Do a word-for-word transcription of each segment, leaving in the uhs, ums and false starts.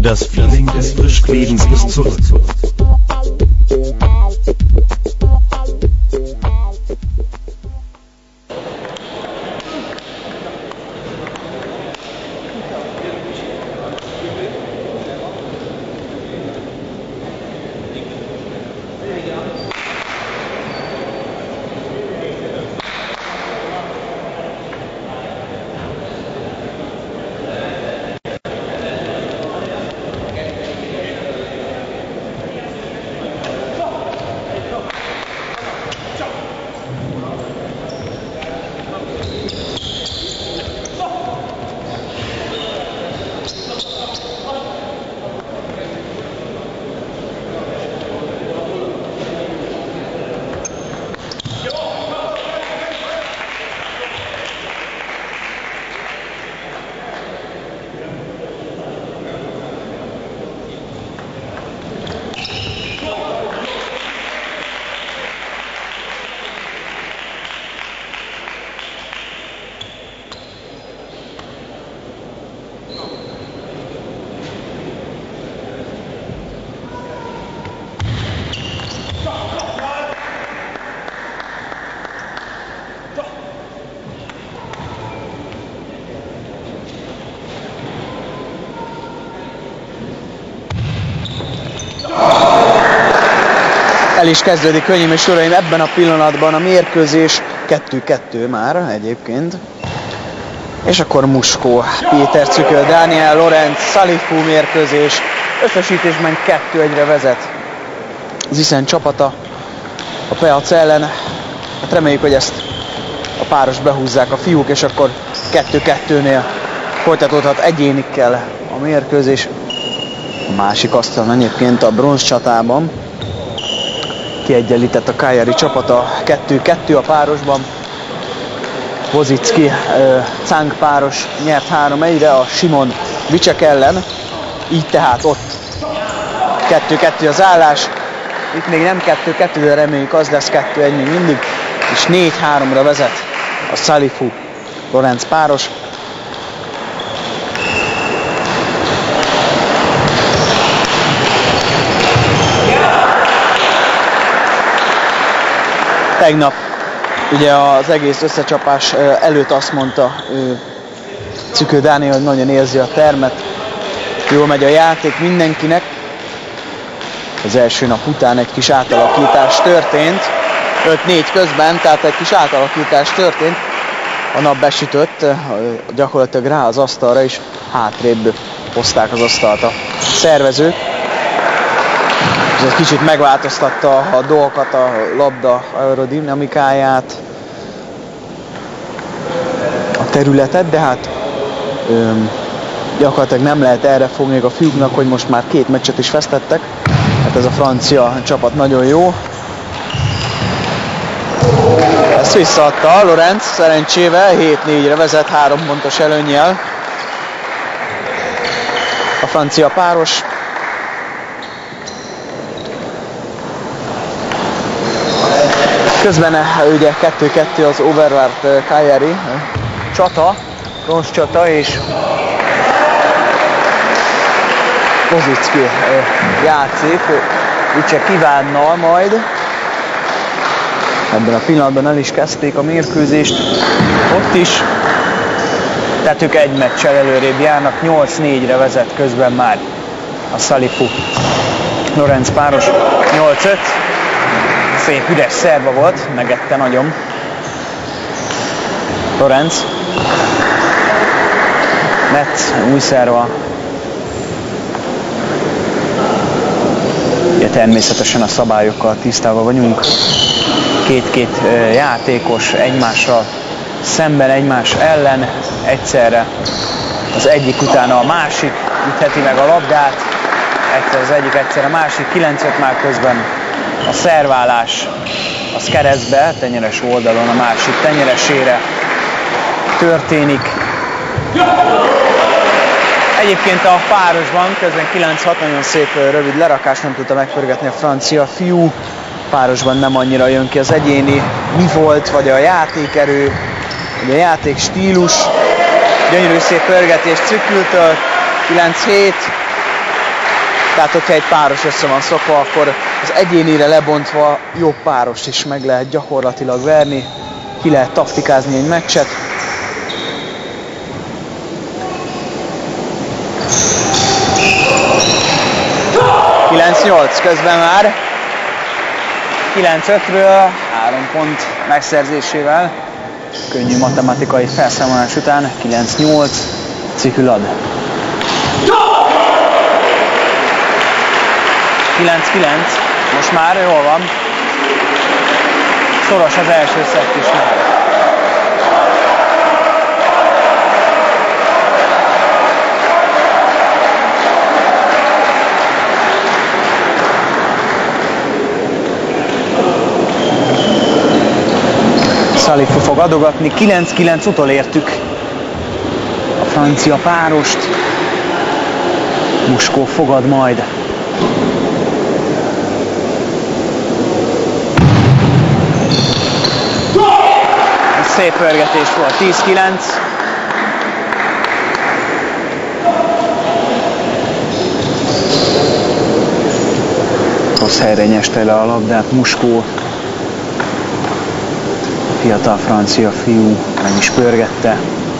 Das Feeling des Frischklebens ist zurück. El is kezdődik, hölgyeim és uraim, ebben a pillanatban a mérkőzés kettő kettő már egyébként. És akkor Muskó, Péter Cükör, Dániel, Lorenz, Salifu mérkőzés. Összesítésben kettő egyre vezet az Iszen csapata a Peac ellen. Hát reméljük, hogy ezt a páros behúzzák a fiúk, és akkor kettő kettőnél folytatódhat egyénikkel a mérkőzés. A másik asztalon egyébként a bronz csatában kiegyenlített a Cagliari csapata, kettő kettő a párosban. Vozicki, Cang páros nyert három egyre a Simon Vicsek ellen, így tehát ott kettő kettő az állás. Itt még nem kettő kettő, de reméljük az lesz kettő egy még mindig, és négy háromra vezet a Salifu Lorenz páros. Tegnap ugye az egész összecsapás előtt azt mondta Cükör Dániel, hogy nagyon érzi a termet, jól megy a játék mindenkinek. Az első nap után egy kis átalakítás történt, öt négy közben, tehát egy kis átalakítás történt. A nap besütött, gyakorlatilag rá az asztalra is hátrébb hozták az asztalt a szervezők. Ez kicsit megváltoztatta a dolgokat, a labda aerodinamikáját, a területet, de hát öm, gyakorlatilag nem lehet erre fogni a fiúknak, hogy most már két meccset is vesztettek. Hát ez a francia csapat nagyon jó. Ezt visszaadta Lorenz szerencsével, hét négyre vezet, három pontos előnnyel a francia páros. Közben ugye kettő kettő az Overwart Cagliari csata, bronz csata, és Vozicki játszik, Vicsek Ivánnal majd. Ebben a pillanatban el is kezdték a mérkőzést ott is. Tehát ők egy meccsel előrébb járnak, nyolc négyre vezet közben már a Salifu Lorenz páros, nyolc öt. Szép üres szerva volt, megette nagyon Lorenz. Metz, új szerva. Ugye természetesen a szabályokkal tisztában vagyunk. Két-két játékos egymással szemben, egymás ellen egyszerre. Az egyik utána a másik ütheti meg a labdát. Egyszer az egyik, egyszer a másik. kilenc öt már közben a szerválás az keresztbe, tenyeres oldalon a másik tenyeresére történik. Egyébként a párosban közben kilenc hat, nagyon szép rövid lerakás, nem tudta megpörgetni a francia fiú. Párosban nem annyira jön ki az egyéni mi volt, vagy a játékerő, vagy a játék stílus. Gyönyörű szép pörgetés Cükültől, kilenc hét. Tehát, hogyha egy páros össze van szokva, akkor az egyénire lebontva jobb párost is meg lehet gyakorlatilag verni. Ki lehet taktikázni egy meccset. kilenc nyolc közben már. kilenc ötről három pont megszerzésével. Könnyű matematikai felszámolás után kilenc nyolc Cihülad. kilenc kilenc, most már jól van. Szoros az első szett is már. Salifu fog adogatni, kilenc kilenc utolértük a francia párost. Muskó fogad majd. Szép pörgetés volt, tíz kilenc. Rossz helyre nyeste le a labdát Muskó. Fiatal francia fiú meg is pörgette.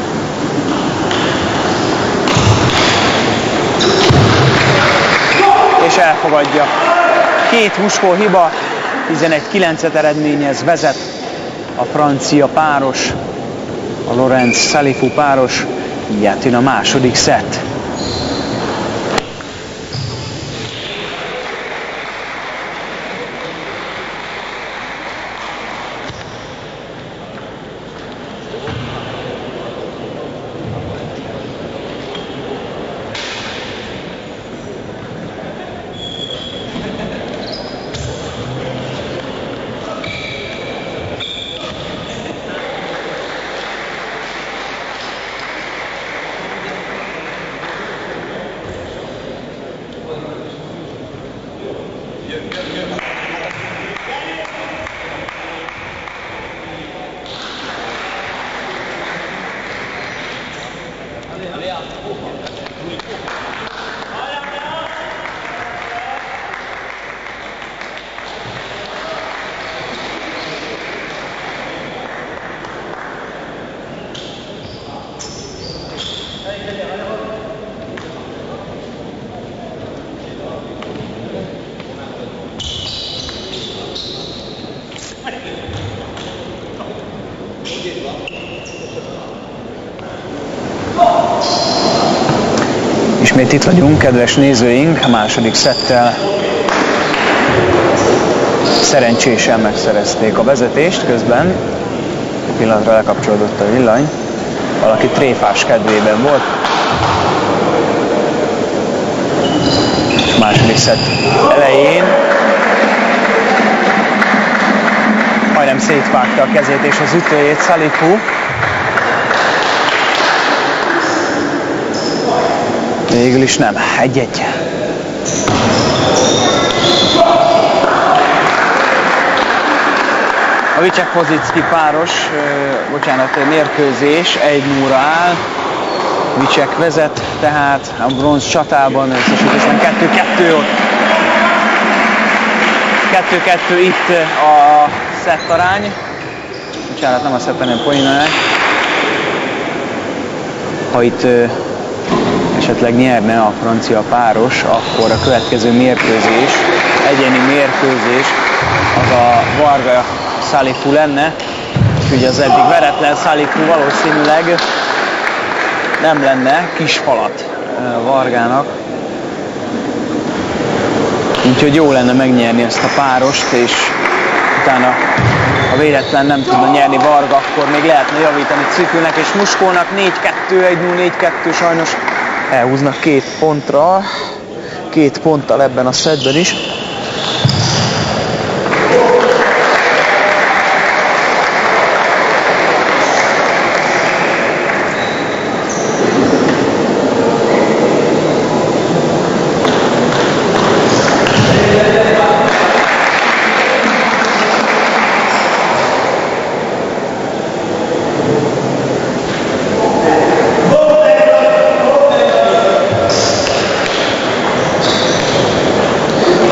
És elfogadja. Két Muskó hiba, tizenegy kilencet eredményez, vezet a francia páros, a Lorenz Salifu páros. Így jön a második szett. Ismét itt vagyunk, kedves nézőink, a második szettel szerencsésen megszerezték a vezetést, közben pillanatra lekapcsolódott a villany, valaki tréfás kedvében volt. A második szett elején majdnem szétvágta a kezét és az ütőjét Salifu. Végül is nem. Egy-egy. A Vicek-Pozicki páros, bocsánat, mérkőzés egy nulla áll. Vicek vezet, tehát a bronz csatában összesítésben kettő kettő ott. kettő kettő itt a szett arány. Bocsánat, nem a szett, hanem poénál. Ha itt esetleg nyerne a francia páros, akkor a következő mérkőzés, egyéni mérkőzés, az a Varga Salifu lenne. Úgyhogy az eddig veretlen Salifu valószínűleg nem lenne kis falat Vargának. Úgyhogy jó lenne megnyerni ezt a párost, és utána, ha véletlen nem tudna nyerni Varga, akkor még lehetne javítani Cihülnek és Muskónak. négy kettő, egy nulla, négy kettő sajnos. Elhúznak két pontra, két ponttal ebben a szettben is.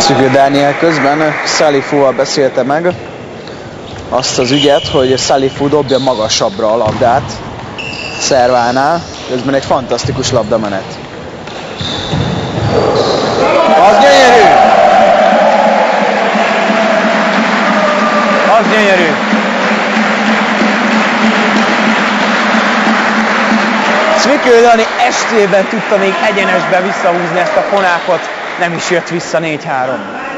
Szűkő Dániel közben Salifúval beszélte meg azt az ügyet, hogy Salifú dobja magasabbra a labdát Szervánál, közben egy fantasztikus labdamenet. Az gyönyörű! Az gyönyörű! Szűkő Dani estében tudta még egyenesbe visszahúzni ezt a fonákot, nem is jött vissza négy három.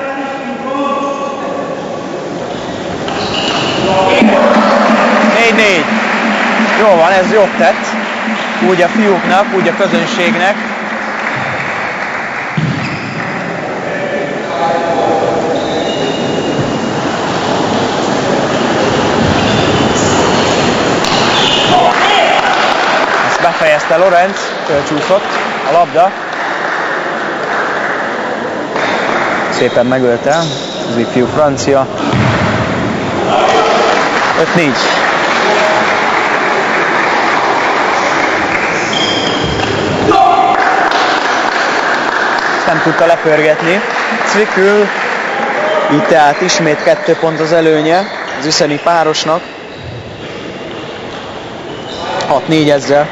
négy négy. Jó van, ez jobb tett. Úgy a fiúknak, úgy a közönségnek. Ezt befejezte Lorenz, fölcsúszott a labda. Szépen megölte az ifjú francia. öt négy. Nem tudta lepörgetni. Cvikül, így tehát ismét kettő pont az előnye az üszeni párosnak. hat négy ezzel.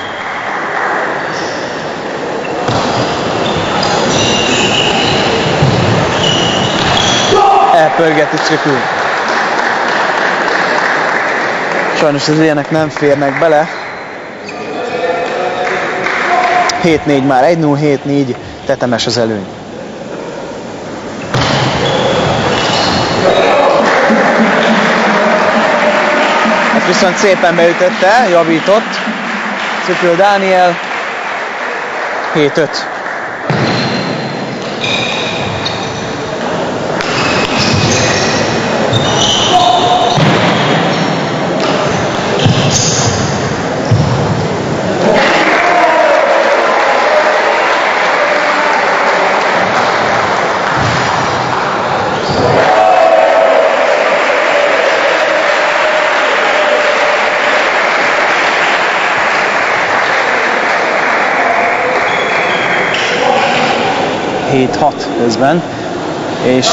Elpörgeti Cvikül. Sajnos az ilyenek nem férnek bele. hét négy már, egy null, hét négy, tetemes az előny. Ezt viszont szépen beütötte, javított Szűkő Dániel. hét öt. hét hat közben, és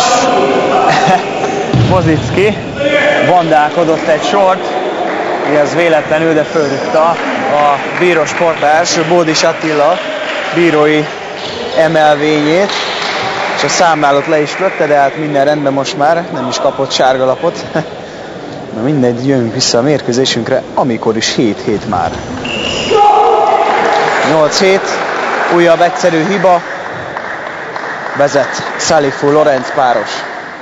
Bozicki vandálkodott egy sort, ez véletlenül, de fölrúgta a bíró sportárs Bódis Attila bírói emelvényét, és a számlálót le is lökte, de hát minden rendben most már, nem is kapott sárgalapot. Na mindegy, jövünk vissza a mérkőzésünkre, amikor is hét hét már. nyolc hét, újabb egyszerű hiba, vezet Salifú-Lorenz páros.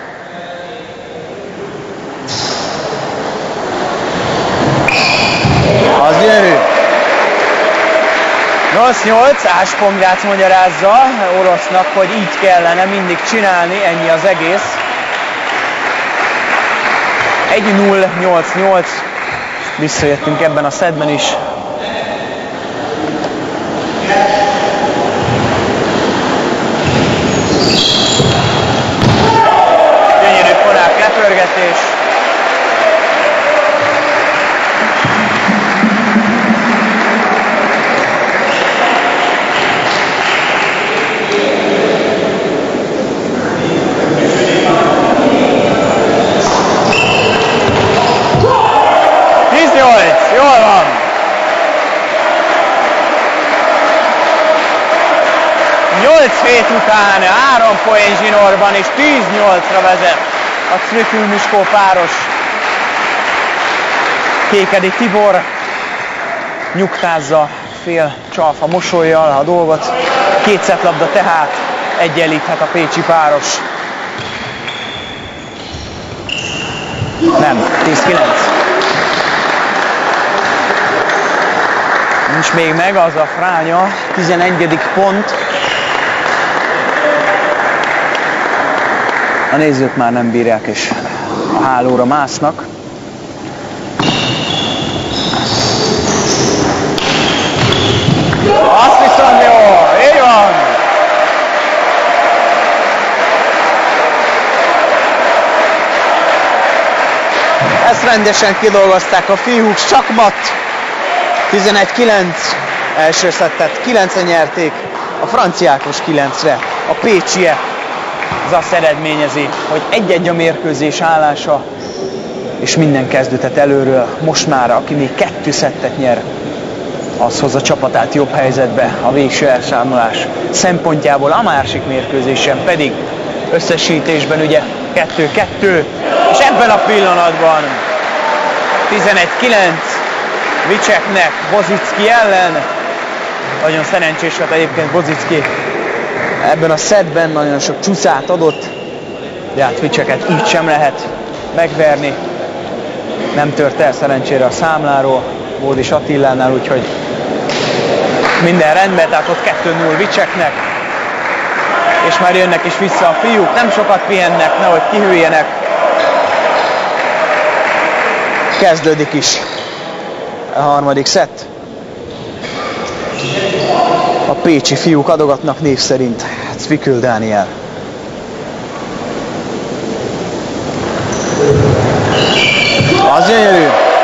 Az gyönyörű. nyolc nyolc, Áspongrác magyarázza Orosznak, hogy így kellene mindig csinálni, ennyi az egész. egy null, nyolc nyolc, visszajöttünk ebben a szedben is. Gyönyörű fonák lepörgetés. tizennyolc, jól van! nyolc hét után három poén zsinórban és tíz nyolcra vezet a Cvikül-Miskó páros. Kékedi Tibor nyugtázza fél csalfa mosollyal a dolgot. Két szettlabda tehát egyenlíthet a pécsi páros. Nem, tíz kilenc. Nincs még meg az a fránya, tizenegyedik pont. A nézők már nem bírják, és a hálóra másznak. Azt viszont jó, így van! Ezt rendesen kidolgozták a fiúk, sakmat! tizenegy kilenc, első szettet kilencen nyerték, a franciákos kilencre, a pécsiek Ez azt eredményezi, hogy egy-egy a mérkőzés állása, és minden kezdődhet előről. Most már, aki még kettő szettet nyer, az hozza csapatát jobb helyzetbe a végső elszámolás szempontjából. A másik mérkőzésen pedig összesítésben ugye kettő-kettő, és ebben a pillanatban tizenegy kilenc Vicseknek Bozicki ellen. Nagyon szerencsés volt egyébként Bozicki ebben a szettben, nagyon sok csúszát adott, de hát Vicseket így sem lehet megverni. Nem tört el szerencsére a számláról Bódis Attilánál, úgyhogy minden rendben, tehát ott kettő null Vicseknek, és már jönnek is vissza a fiúk, nem sokat pihennek, nehogy kihűljenek. Kezdődik is a harmadik szett. A pécsi fiúk adogatnak név szerint. Cvikül Dániel. Az gyönyörű.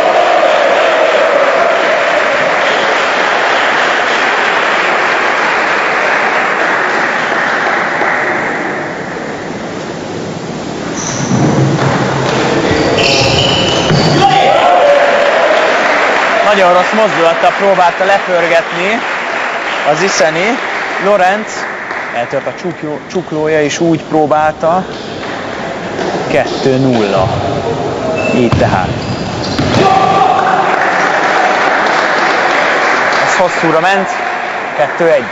Nagyon rossz mozdulattal próbálta lepörgetni az Iszeni. Lorenz eltört a csukló, csuklója, és úgy próbálta. kettő nulla. Így tehát. Ez hosszúra ment. kettő egy.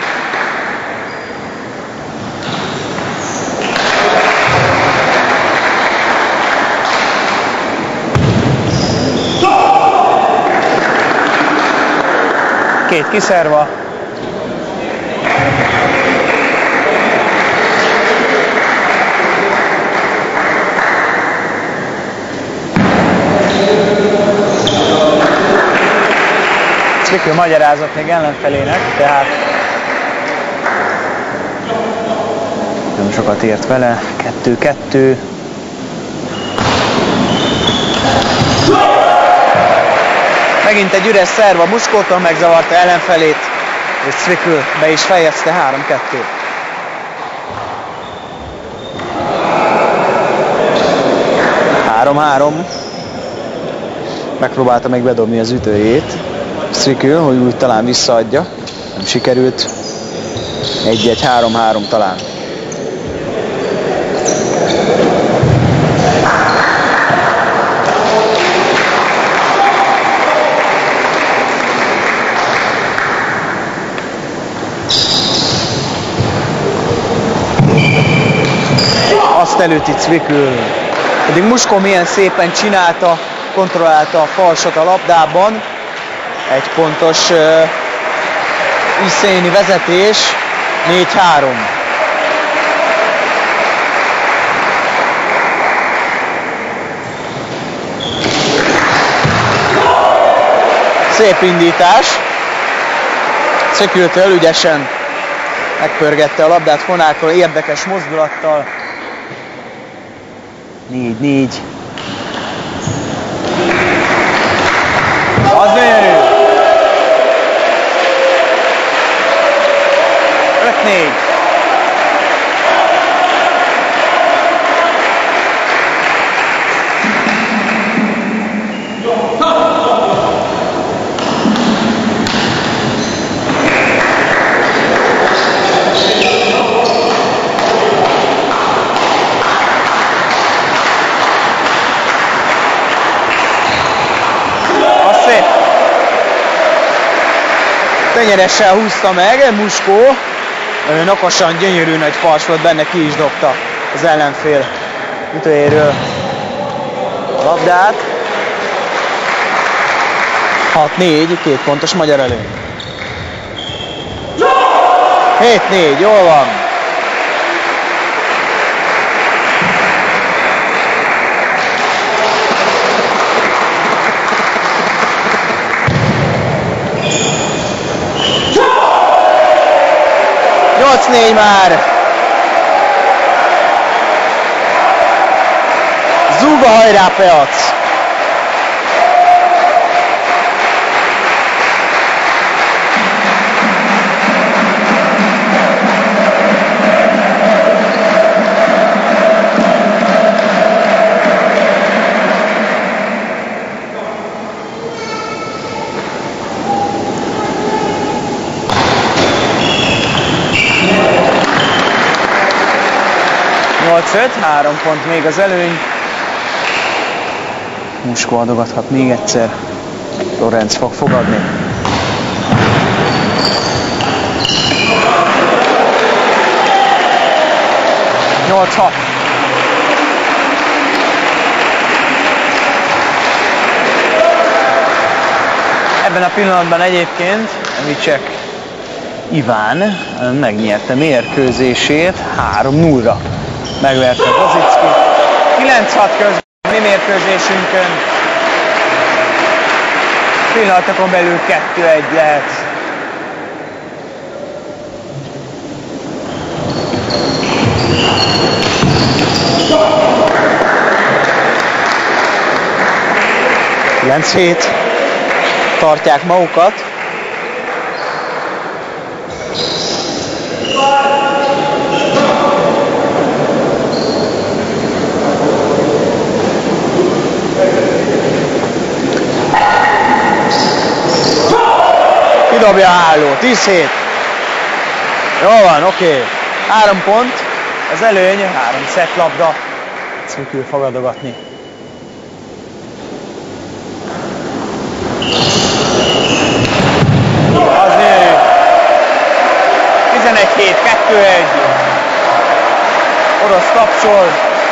Két kiszerva. Cvikül magyarázott még ellenfelének, tehát nem sokat ért vele. kettő kettő. Megint egy üres szerv a Muskótól, megzavarta ellenfelét, és Cvikül be is fejezte három kettő. három három. Megpróbálta meg bedobni az ütőjét Cvikül, hogy úgy talán visszaadja. Nem sikerült. egy egy három három talán. Azt előtti Cvikül. Pedig Muskó milyen szépen csinálta, kontrollálta a falsot a labdában. Egy pontos uh, iszéni vezetés. négy három. Szép indítás. Cvikültől ügyesen megpörgette a labdát Fonákról, érdekes mozdulattal. négy négy. Az gyönyörű. öt négy. Tenyeressel húzta meg Muskó. Nagyon okosan, gyönyörű nagy fals volt benne, ki is dobta az ellenfél ütőjéről a labdát. hat négy, két pontos magyar előny. hét négy, jól van. nyolc négy már. Zúga, hajrá, Peac! nyolc öt, három pont még az előny. Muskó adogathat még egyszer. Lorenz fog fogadni. nyolc hat. Ebben a pillanatban egyébként Vicek Iván megnyerte mérkőzését három nullra. Megverte Kozickit. kilenc hat közben mi mérkőzésünkön. Pillanatokon belül kettő egy lehet. kilenc hét. Tartják magukat. Kidobja a háló, tíz hét. Jól van, oké. Okay. Három pont, az előny, három szett labda. Cvikül fog adogatni. Az nő. tizenegy hét, kettő egy. Orosz kapcsol.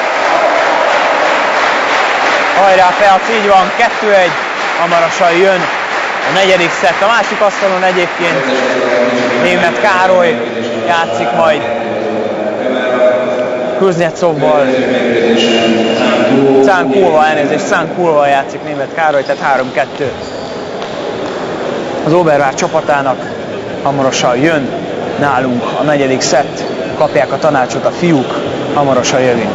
Hajrá, Feac, így van, kettő egy. Hamarosan jön a negyedik szett. A másik asztalon egyébként Németh Károly játszik majd Kuznecovval. Cánkulval, elnézést, Cánkulval játszik Németh Károly, tehát három kettő. Az Obervár csapatának hamarosan jön nálunk a negyedik szett. Kapják a tanácsot a fiúk, hamarosan jövünk.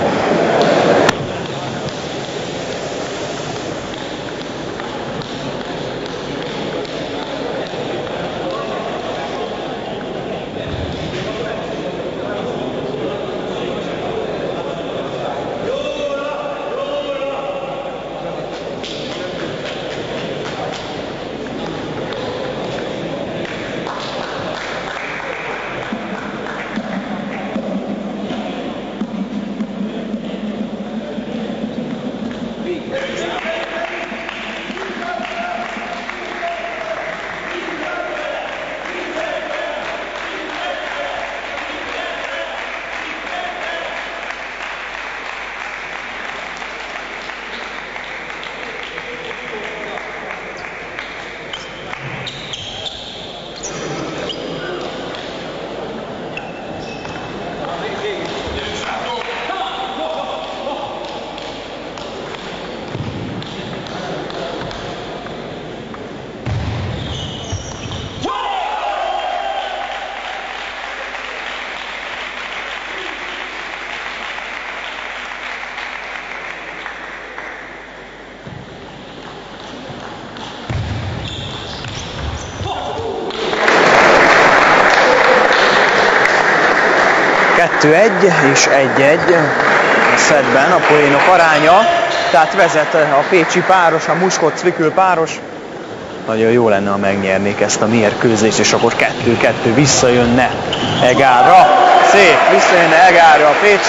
kettő egy és egy egy a szettben a poénok aránya, tehát vezet a pécsi páros, a Muskó-Cvikül páros. Nagyon jó lenne, ha megnyernék ezt a mérkőzést, és akkor kettő kettő visszajönne Egárra. Szép, visszajönne Egárra a Pécs.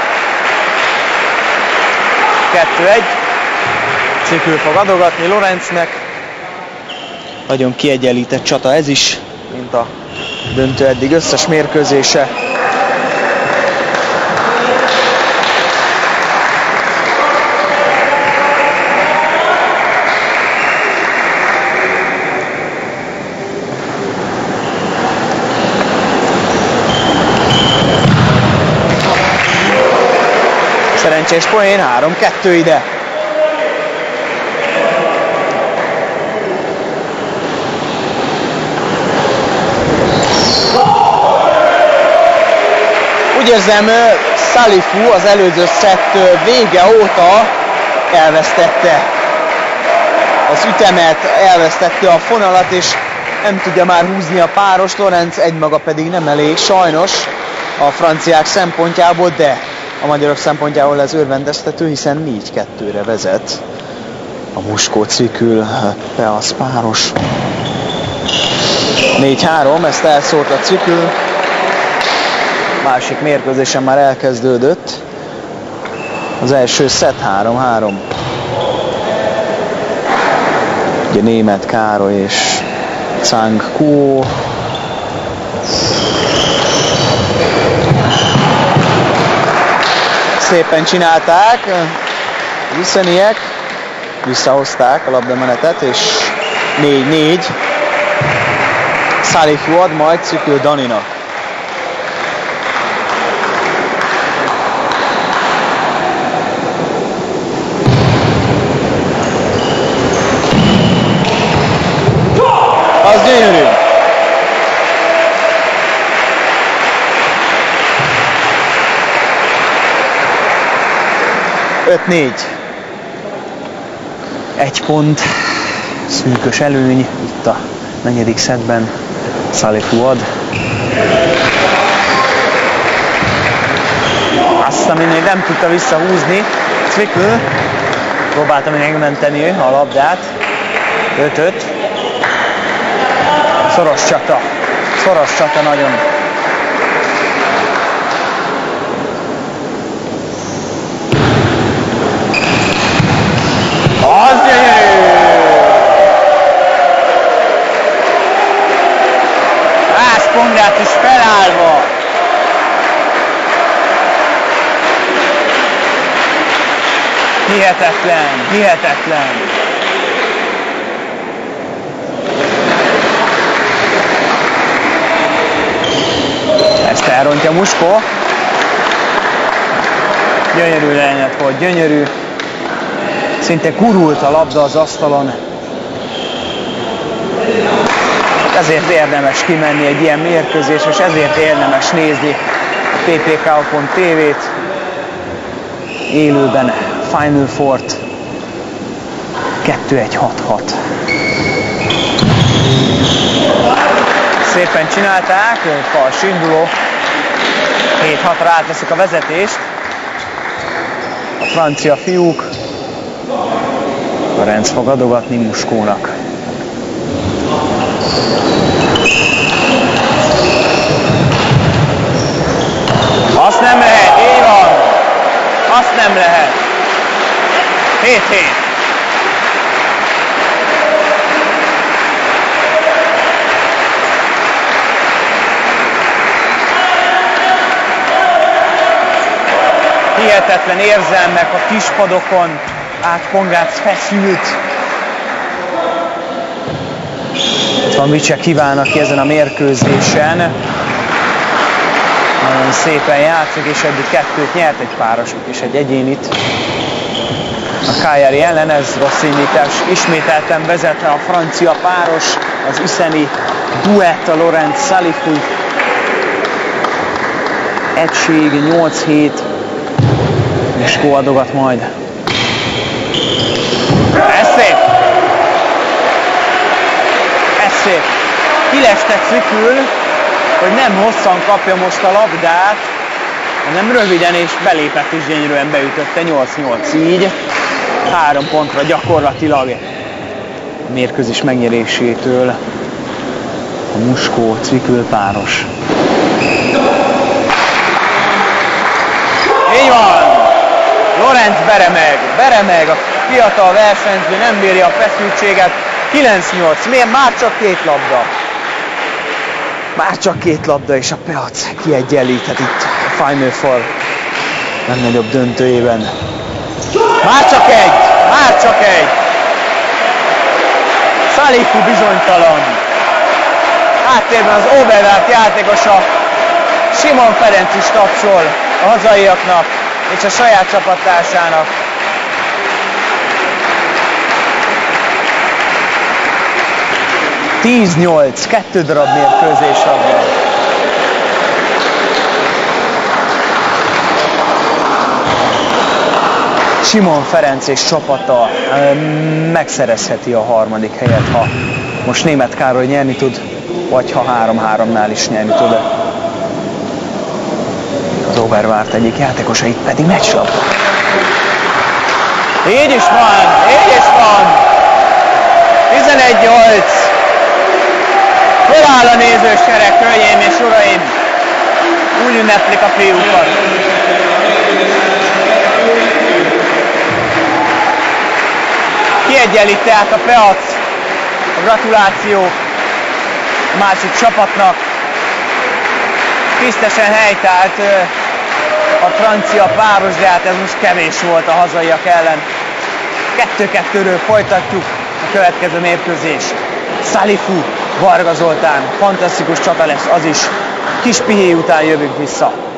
kettő egy. Cvikül fog adogatni Lorenznek. Nagyon kiegyenlített csata ez is, mint a döntő eddig összes mérkőzése. Szerencsés poén, három kettő ide. Úgy érzem, Salifu az előző szett vége óta elvesztette az ütemet, elvesztette a fonalat, és nem tudja már húzni a páros. Lorenz egymaga pedig nem elég, sajnos a franciák szempontjából, de a magyarok szempontjából ez örvendeztető, hiszen négy kettőre vezet a Muskó-Cvikül Peac páros. négy három, ezt elszórt a Cvikül. Másik mérkőzésen már elkezdődött. Az első szett három három. Ugye Németh Károly és Zhang Kuo. Szépen csinálták, Viszeniek visszahozták a labdamenetet, és négy négy. Salih Fuad, majd Cvikül Daninak. Az gyönyörű! öt négy. Egy pont. Szűkös előny itt a negyedik szettben. Salih Fuad. Azt, ami még nem tudta visszahúzni. Cvikül próbálta még megmenteni a labdát. öt öt. Szoros csata. Szoros csata nagyon. Az gyönyörű! Ász Pongrácz is felállva. Hihetetlen, hihetetlen. Ezt elrontja Muskó. Gyönyörű lejnet volt, gyönyörű. Szinte gurult a labda az asztalon. Ezért érdemes kimenni egy ilyen mérkőzés, és ezért érdemes nézni a pé pé ká pont té vét. Élőben Final Four-t. kettő egy hat hat. Szépen csinálták, fals induló. hét hatra átveszik a vezetést. A francia fiúk. Ferenc fog adogatni Muskónak. Azt nem lehet, így van! Azt nem lehet. hét hét. Hihetetlen érzelmek a kispadokon. Át Pongrácz feszült. Itt van Vicsek Iván, aki ezen a mérkőzésen nagyon szépen játszik, és eddig kettőt nyert, egy párosot és egy egyénit. A Cagliari ellen, ez rossz indítás. Ismételten vezet a francia páros, az üszeni duett, a Lorenz Salih egység, nyolc hét. Muskó adogat majd. Ez szép! Ez szép! Kilestek Cvikül, hogy nem hosszan kapja most a labdát, hanem röviden, és belépett is gyönyörűen beütötte, nyolc nyolc így. Három pontra gyakorlatilag a mérkőzés megnyerésétől a Muskó-Cvikül páros. Így van! Lorenz beremeg, beremeg, a fiatal versenyző nem bírja a feszültséget. kilenc nyolc, milyen? Már csak két labda. Már csak két labda, és a Peac kiegyenlíthet itt a Final Four legnagyobb döntőjében. Már csak egy, már csak egy. Salih bizonytalan. Háttérben az Oberwart játékosa, Simon Ferenc is tapsol a hazaiaknak és a saját csapattársának. tíz nyolc, kettő darab mérkőzés labda. Simon Ferenc és csapata megszerezheti a harmadik helyet, ha most Németh Károly nyerni tud, vagy ha három háromnál is nyerni tud. Az Oberwart egyik játékosa, itt pedig meccslabda. Így is van, így is van! tizenegy nyolc! Föláll a nézősereg, hölgyeim és uraim! Úgy ünneplik a fiúkat! Kiegyenlít tehát a Peac. A gratuláció a másik csapatnak. Tisztesen helytált a francia páros, de hát ez most kevés volt a hazaiak ellen. kettő kettőről folytatjuk a következő mérkőzés. Salifu, Varga Zoltán, fantasztikus csata lesz az is. Kis pihéj után jövünk vissza.